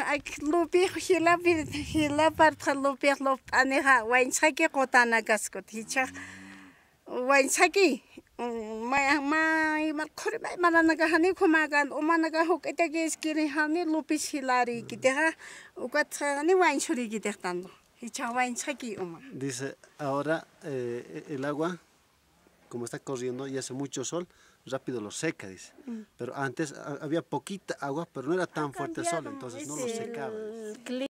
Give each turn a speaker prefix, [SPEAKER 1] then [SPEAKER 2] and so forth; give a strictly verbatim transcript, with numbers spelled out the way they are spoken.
[SPEAKER 1] ay lupi hila hila parta lupi lup aneha wainsaki kotana kaskot hicha wainsaki ma ma ma khore ma naga hani khumagan umanaga hokete ke skiri hani lupi hilari kiteha ukatsani wainshuri kitestando hicha wainsaki uma.
[SPEAKER 2] Dice, ahora eh, el agua, como está corriendo y hace mucho sol, rápido lo seca, dice. Mm. Pero antes había poquita agua, pero no era tan fuerte el sol, entonces no lo secaba.